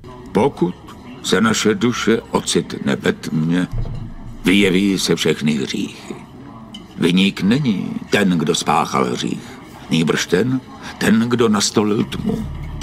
Pokud se naše duše ocitne ve tmě, vyjeví se všechny hříchy. Viník není ten, kdo spáchal hřích, nýbrž ten, kdo nastolil tmu.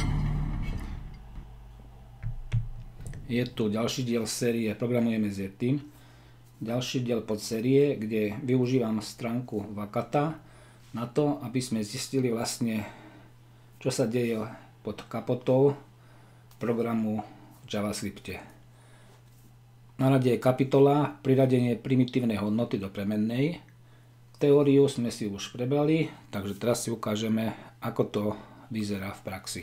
Je tu ďalší diel série Programujeme s Yetim. Ďalší diel podsérie, kde využívam stránku Vakata na to, aby sme zistili vlastne, čo sa deje pod kapotou programu v JavaScripte. Na rade je kapitola Priradenie primitívnej hodnoty do premennej. Teóriu sme si už prebrali, takže teraz si ukážeme, ako to vyzerá v praxi.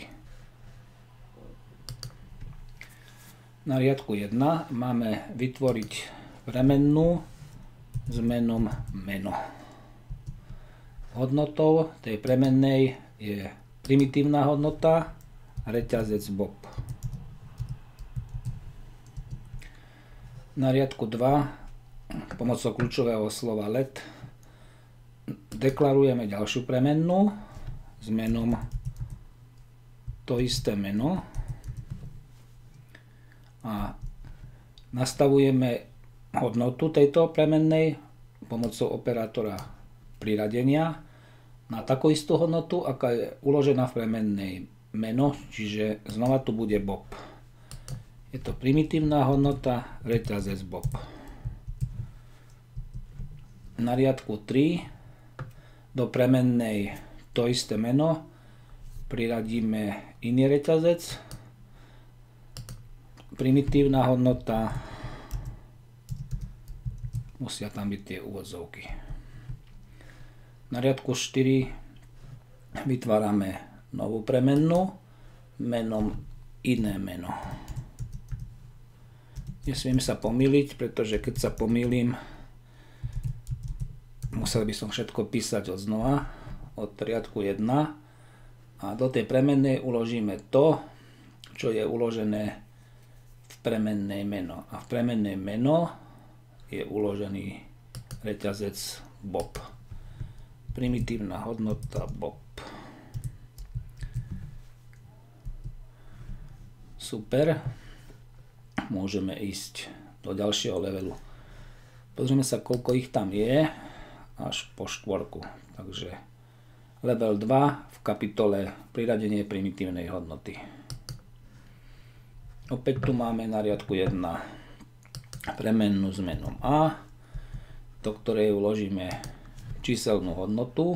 Na riadku 1 máme vytvoriť premennú s menom meno. Hodnotou tej premennej je primitívna hodnota a reťazec bob. Na riadku 2 pomocou kľúčového slova let deklarujeme ďalšiu premennú s menom to isté meno a nastavujeme hodnotu tejto premennej pomocou operátora priradenia na takú istú hodnotu, aká je uložená v premennej meno, čiže znova tu bude bob. Je to primitívna hodnota reťazec bob. Na riadku 3 do premennej to isté meno priradíme iný reťazec. Primitívna hodnota, musia tam byť tie úvodzovky. Na riadku 4 vytvárame novú premennú menom iné meno. Nesmiem sa pomýliť, pretože keď sa pomýlim, musel by som všetko písať od znova, od riadku 1 a do tej premennej uložíme to, čo je uložené v premennej meno. A v premennej meno je uložený reťazec bob. Primitívna hodnota bob. Super. Môžeme ísť do ďalšieho levelu. Pozrieme sa, koľko ich tam je, až po 4. Takže level 2 v kapitole Priradenie primitívnej hodnoty. Opäť tu máme na riadku 1 premennú s menom a, do ktorej uložíme číselnú hodnotu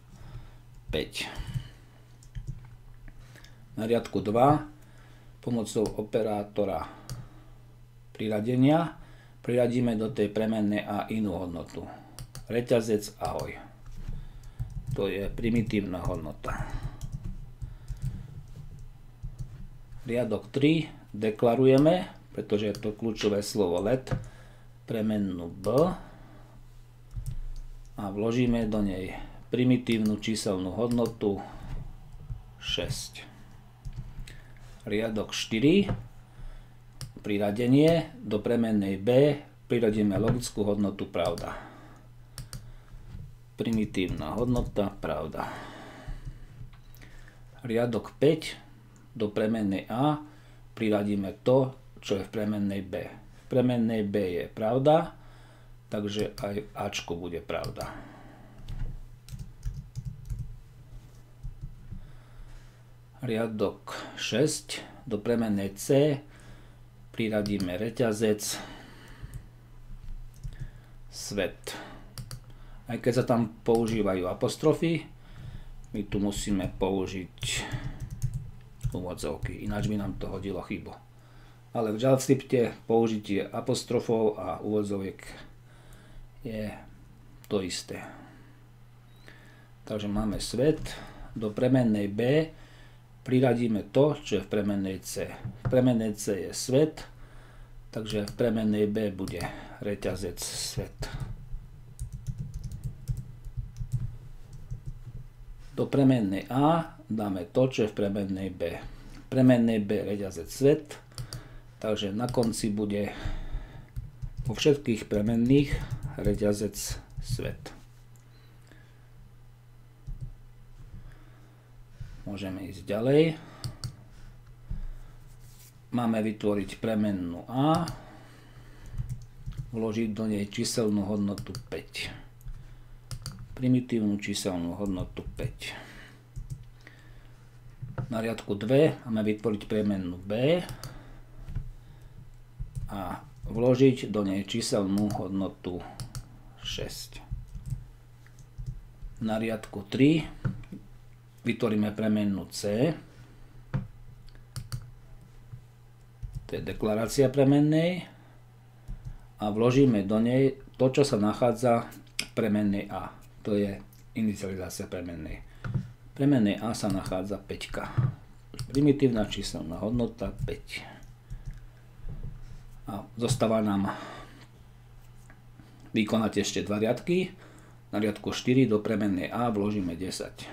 5. Na riadku 2 pomocou operátora priradenia priradíme do tej premennej a inú hodnotu. Reťazec ahoj. To je primitívna hodnota. Riadok 3 deklarujeme, pretože je to kľúčové slovo let, premennú b a vložíme do nej primitívnu číselnú hodnotu 6. Riadok 4 priradenie do premennej b priradíme logickú hodnotu pravda. Primitívna hodnota pravda. Riadok 5 do premennej a priradíme to, čo je v premennej b. V premennej b je pravda, takže aj ačko bude pravda. Riadok 6 do premennej c priradíme reťazec svet. Aj keď sa tam používajú apostrofy, my tu musíme použiť úvodzovky, ináč by nám to hodilo chybu. Ale v JavaScripte použitie apostrofov a úvodzoviek je to isté. Takže máme svet, do premennej b priradíme to, čo je v premennej c. V premennej c je svet, takže v premennej b bude reťazec svet. Do premennej a dáme to, čo je v premennej b. V premennej b reťazec svet, takže na konci bude vo všetkých premenných reťazec svet. Môžeme ísť ďalej. máme vytvoriť premennú A, vložiť do nej číselnú hodnotu 5. Primitívnu číselnú hodnotu 5. Na riadku 2 máme vytvoriť premennú B a vložiť do nej číselnú hodnotu 6. Na riadku 3 vytvoríme premennú C. To je deklarácia premennej. A vložíme do nej to, čo sa nachádza v premennej A. To je inicializácia premennej. V premennej A sa nachádza 5. Primitívna číselná hodnota 5. A zostáva nám vykonať ešte 2 riadky. Na riadku 4 do premennej A vložíme 10.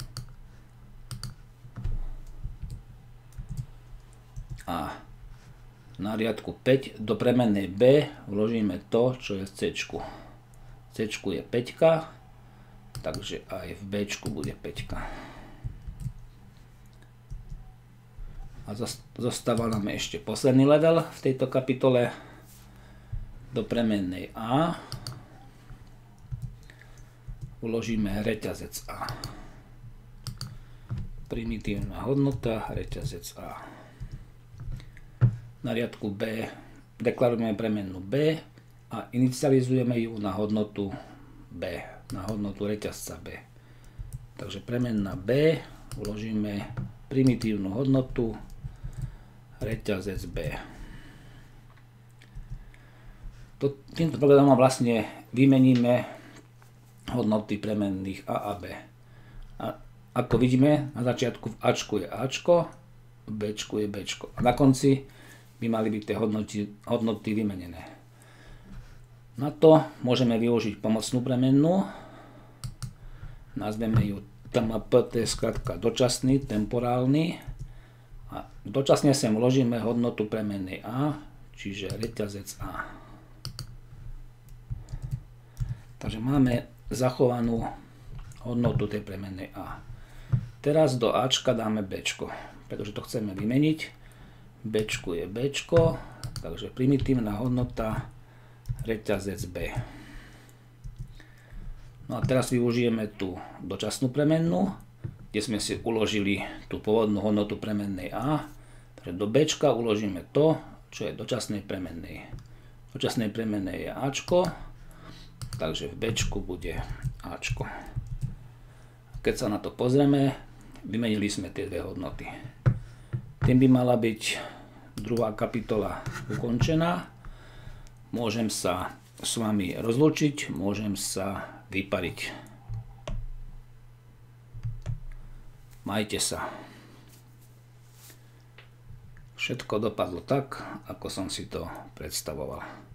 A na riadku 5 do premennej B vložíme to, čo je v C. C je 5, takže aj v B bude 5. A zostáva nám ešte posledný level v tejto kapitole. Do premennej A vložíme reťazec A. Primitívna hodnota reťazec A. Na riadku B deklarujeme premennú B a inicializujeme ju na hodnotu B, na hodnotu reťazca B. Takže premenná B vložíme primitívnu hodnotu reťazec B. Týmto programom vlastne vymeníme hodnoty premenných A a B. A ako vidíme, na začiatku v Ačku je Ačko, v Bčku je Bčko. A na konci by mali byť tie hodnoty vymenené. Na to môžeme využiť pomocnú premennú. Nazveme ju TMP, to je skratka dočasný, temporálny. A dočasne sem vložíme hodnotu premennej A, čiže reťazec A. Takže máme zachovanú hodnotu tej premennej A. Teraz do Ačka dáme Bčko, pretože to chceme vymeniť. Bčku je Bčko, takže primitívna hodnota reťazec B. No a teraz využijeme tú dočasnú premennú, kde sme si uložili tú pôvodnú hodnotu premennej A. Takže do Bčka uložíme to, čo je dočasnej premennej. Dočasnej premennej je Ačko, takže v Bčku bude Ačko. Keď sa na to pozrieme, vymenili sme tie dve hodnoty. Tým by mala byť druhá kapitola ukončená. Môžem sa s vami rozlúčiť, môžem sa vypariť. Majte sa. Všetko dopadlo tak, ako som si to predstavoval.